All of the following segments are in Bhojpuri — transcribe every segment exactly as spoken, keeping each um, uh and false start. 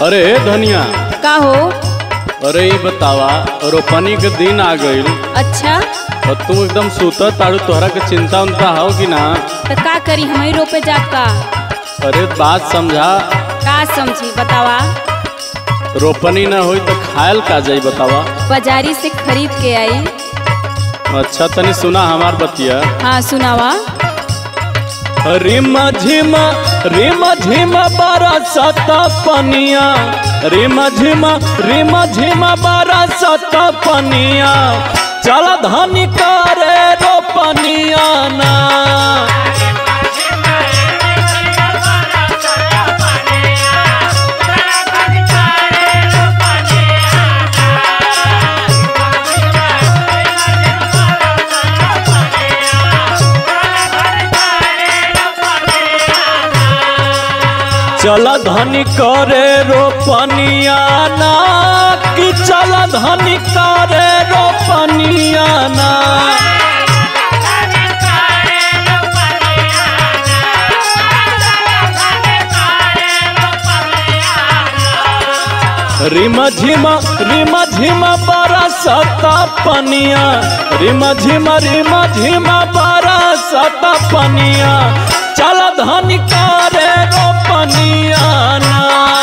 अरे धनिया का हो? अरे ये बतावा रोपनी के दिन आ गईल। अच्छा और तू एकदम सुता तारू, तोहरा के चिंता उनता हो कि ना? तो का करी, हम ही रोपे जात का। अरे बात समझा। का समझी बतावा। रोपनी ना होई तो खायल का जाई बतावा। बाजारी से खरीद के आई। अच्छा तनी सुना हमार बतिया। हाँ सुनावा। रिमा झिमा रिमा झिमा बरसत पनिया, रिमा झिमा रिमा झिमा बरसत पनिया, चल धनी करे रोपनिया ना। चल धनी करे रोपनिया ना, कि चल धनी करे रोपनिया ना। रिमा झिमा रिमा झिमा बरसत पनिया, रिमा झिमा रिमा झिमा बरसत पनिया, चल धनी करे रोपनिया ना।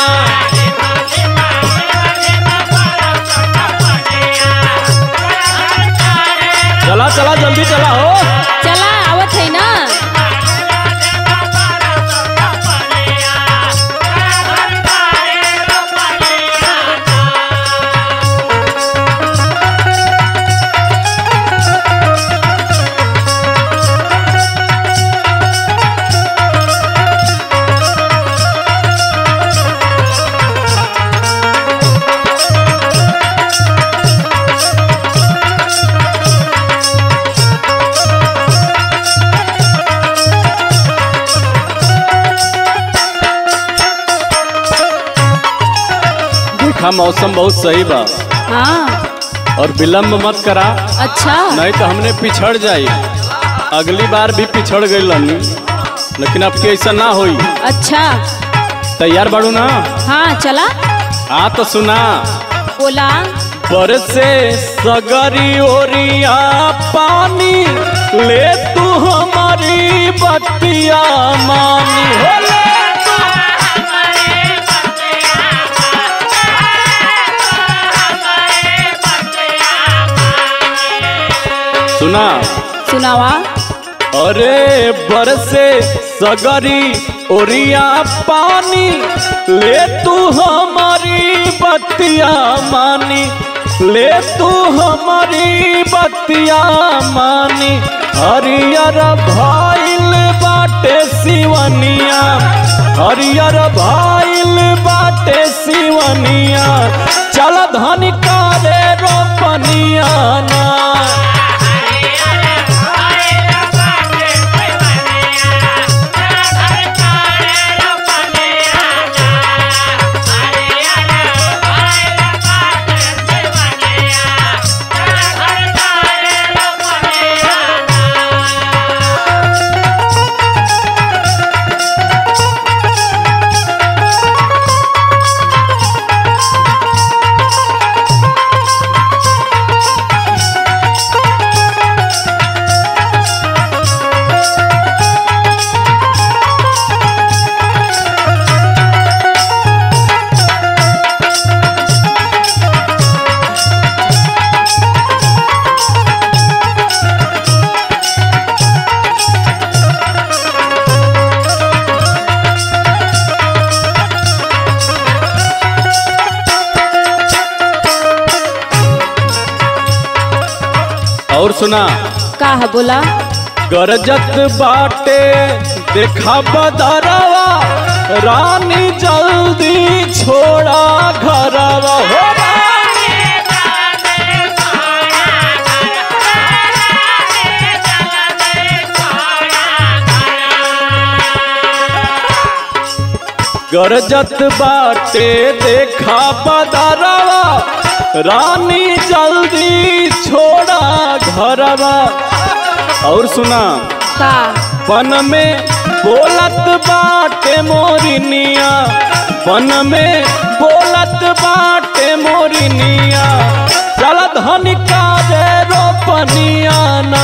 चला चला जल्दी चला हो। चला आवत है ना। मौसम बहुत सही बा। हाँ और विलम्ब मत करा। अच्छा नहीं तो हमने पिछड़ जाई। अगली बार भी पिछड़ गई लनी, लेकिन अब के ऐसा ना होई। अच्छा तैयार बाड़ू ना? हाँ चला। हाँ तो सुना। बोला। बरसे सगरी ओरिया पानी, ले तू हमारी बतिया मानी हो। सुना सुनावा। अरे बरसे सगरी ओरिया पानी, ले तू हमारी बतिया मानी, ले तू हमारी बतिया मानी। हरियर भाईल बाटे सिवनिया, हरियर भाईल बाटे सिवनिया, चल धनी करे रोपनिया ना। और सुना। का है बोला। गरजत बाटे देखा बदरवा, रानी जल्दी छोड़ा घरवा हो। गरजत बाटे देखा बदरवा, रानी जल्दी छोड़ा घरवा। और सुना। का पन में बोलत बाटे मोरिनिया, बन में बोलत बाटे मोरिनिया चल धनी करे रोपनिया ना।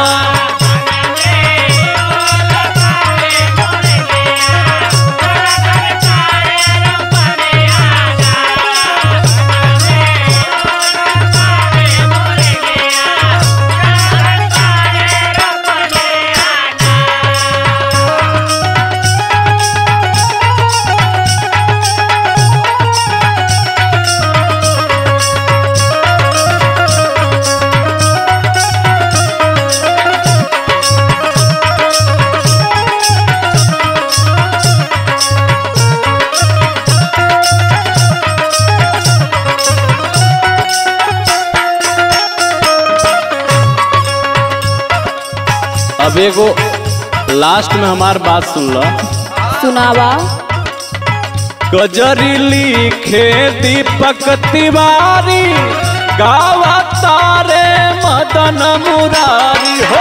अब एगो लास्ट में हमार बात सुन लो। सुनावा। गजरी लिखे दीपक तिवारी गावा तारे मदन मुरारी हो।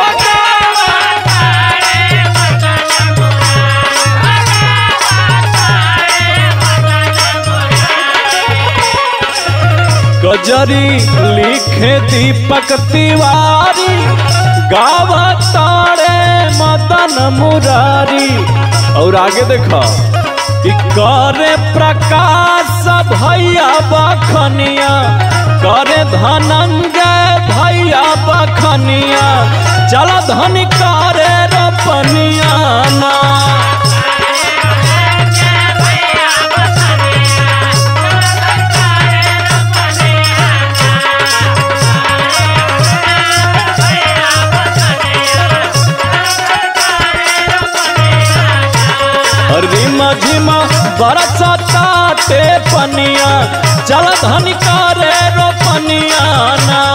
गजरी लिखे दीपक तिवारी गावा तारे मदन मुरारी। और आगे देखा कि करे प्रकाश भैया बखनिया करे धनंजय भैया बखनिया चल धनी करे रोपनिया ना। रिमा झिमा बरसता ते पनिया चल धनी करे रोपनिया ना।